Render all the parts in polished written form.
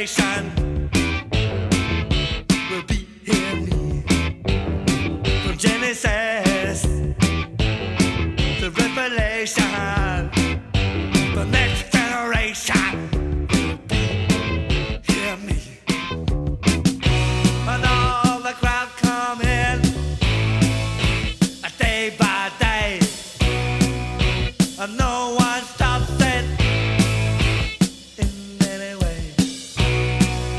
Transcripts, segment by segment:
generation will be here me. From Genesis to Revelation, the next generation will be here me. And all the crowd come in day by day, and no one stops it in any way.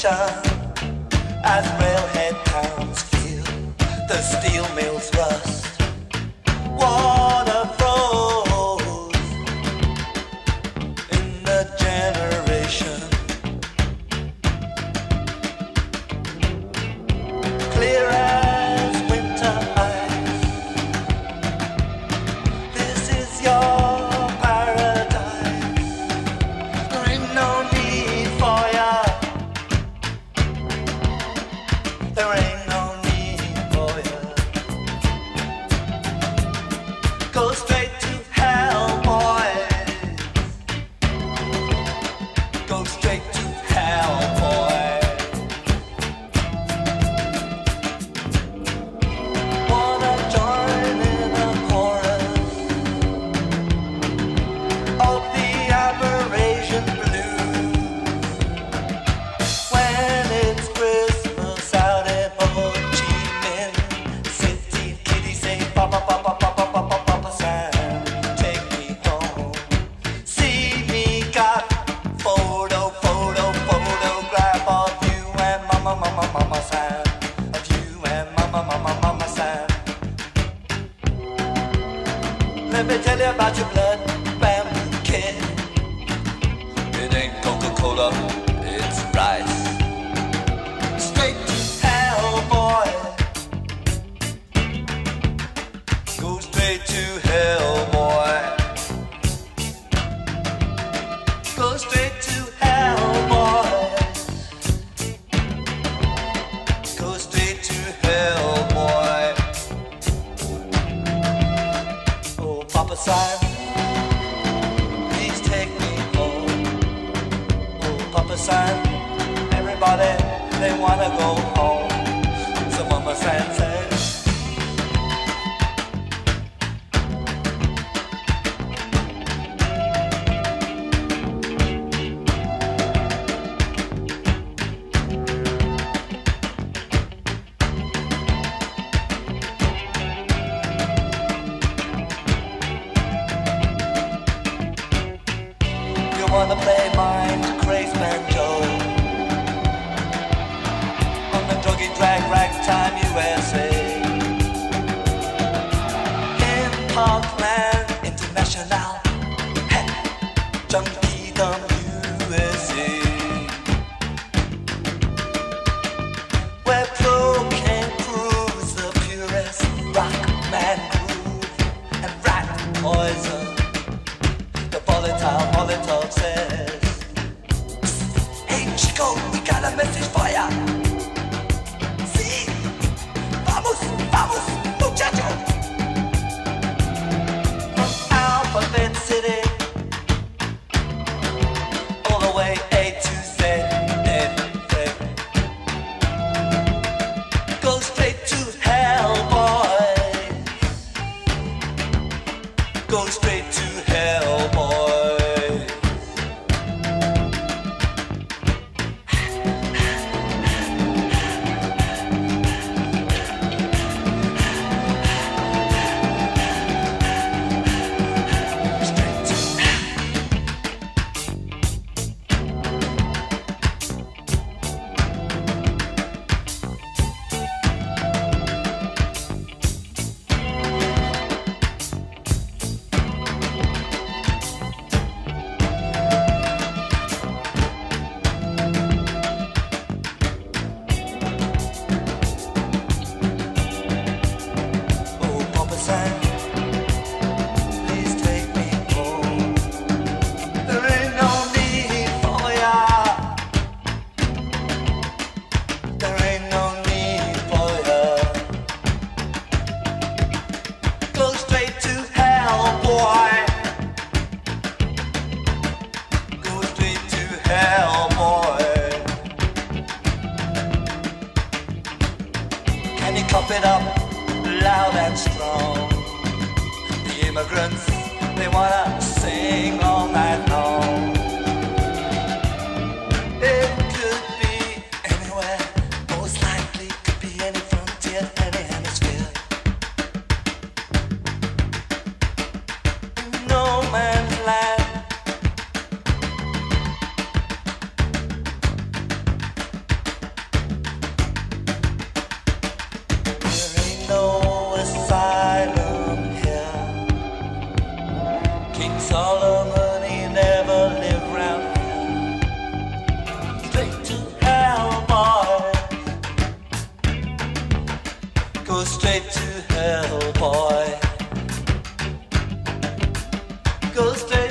nation as railhead towns feel the steel mills rust. Water froze in the generation. Clear as winter ice. This is your paradise. There ain't no need for ya. There ain't no need for ya. Go straight to hell, boys. Go straight to hell, boys. Wanna join in a chorus of the aberration blues when it's Christmas out in Ho Chi Minh City. Kitty say, Papa, Papa, Papa, Papa, Papa Sam, take me home. See me got photograph of you and Mama, Mama, Mama Sam, of you and Mama, Mama, Mama Sam. Let me tell you about your blood bamboo kid. It ain't Coca-Cola, it's rice. Straight to hell, boy. Go straight to hell, boy. Go straight to hell, boy. Go straight to hell, boy. Oh, Papa Sam, please take me home. Oh, Papa Sam, everybody, they wanna go home. So Mama Sam says, you wanna play mind craze banjo on the druggy drag ragtime USA in Parkland International, hey, Junkie Dumb USA, where cocaine proves the purest rock man groove and rat poison. The volatile Molotov says, hey Chico, we got a message for ya. See? Vamos, vamos, muchacho. From Alphabet City all the way A to Z. Go straight to hell, boys. Go straight to hell, boys. Straight to Oh, Papa Sam, please take me home. There ain't no need for ya. There ain't no need for ya. Go straight to hell, boy. Go straight to hell, boy. Can you cup it up loud and strong? The immigrants, they wanna sing all night long. It could be anywhere, most likely could be any frontier, any hemisphere. No man's land. go straight